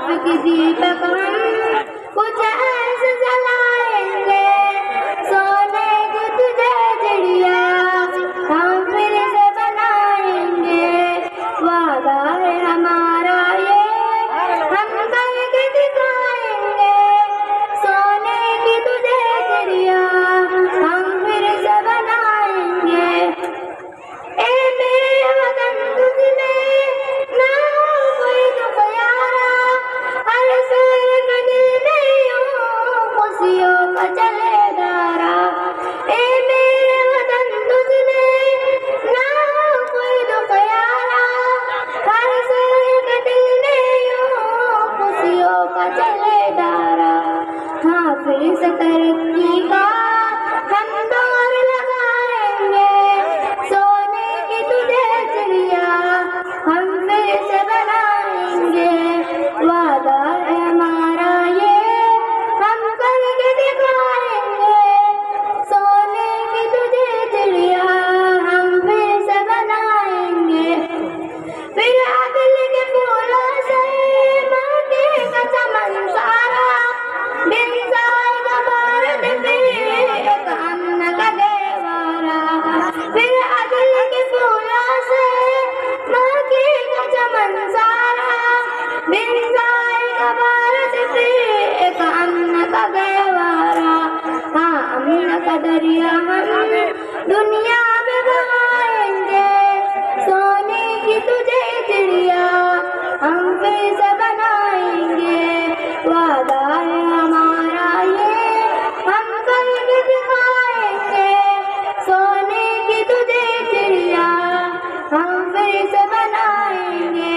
की दीपक हम कुछ ऐसे जलाएंगे, सोने की तुझे चिड़िया हम फिर से बनाएंगे। वादा है हमारा ये हम करके दिखाएंगे, सोने की तुझे चिड़िया हम फिर से बनाएंगे। ए मेरे वतन तुझमें ना हो कोई दुख यारा, हर सूर के दिल में यूं खुशियों का चले धारा। ए मेरे वतन तुझमें ना हो कोई दुख यारा, हर सूर के दिल में यूं खुशियों का चले धारा। हाँ फिर से तरक्की का हम दौर लगाएंगे, सोने की तुझे चिड़िया हम फिर से बनाएंगे। वादा है हमारा ये हम करके दिखाएंगे, सोने की तुझे चिड़िया हम फिर से बनाएंगे। फिर अदल के फूलों से मांगेगा चमन सारा, बिन जाएगा भारत फिर एक अमन का देवारा। फिर अदल के फूलों से मांगेगा चमन सारा, बिन जाएगा भारत फिर एक अमन का देवारा। हाँ अमन का दरिया हम दुनिया में बहाएंगे, सोने की तुझे चिड़िया हम फिर से बनाएंगे। वादा है हमारा ये हम करके दिखाएंगे, सोने की तुझे चिड़िया हम फिर से बनाएंगे।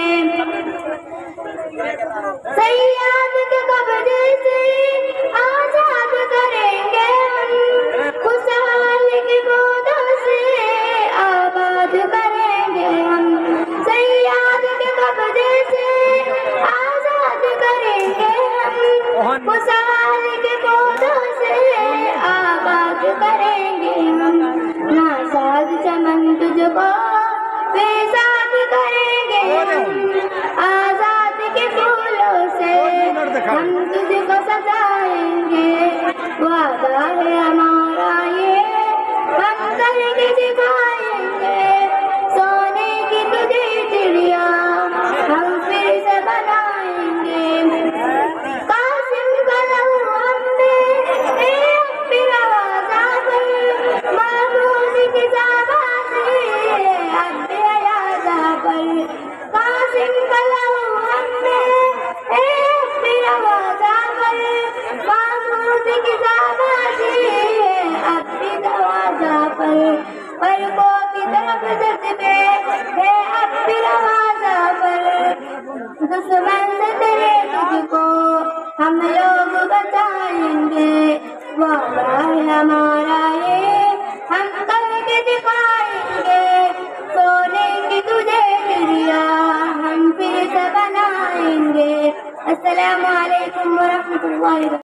सैयाद के कब्जे से आजाद करेंगे हम, खुशहाल की गोदों से आबाद करेंगे हम। सैयाद के कब्जे से आजाद करेंगे हम, खुशहाल की गोदों से आबाद करेंगे हम। नासाज चमन तुझको बेसात करेंगे हम, आजाद के फूलों से हम तुझको सजाएंगे। वादा है हमारा ये हम करके दिखाएंगे, सोने की तुझे चिड़िया हम फिर से बनाएंगे। कासिम का लहू हमने फिर आवाज़ा पर, महबूब की शाबाशी अब भी आयाज़ा पर। कासिम का लहू हमने फिर आवाज़ा पर, महबूब की शाबाशी अब भी आवाज़ा पर। पलकों की तरफ जज्बे है अब भी आवाज़ा पर, दुश्मन से तेरे तुझको हम लोग बचाएंगे। वादा है हमारा ये हम करके दिखाएंगे, सोने की तुझे चिड़िया हम फिर से बनाएंगे। अस्सलामु अलैकुम व रहमतुल्लाहि।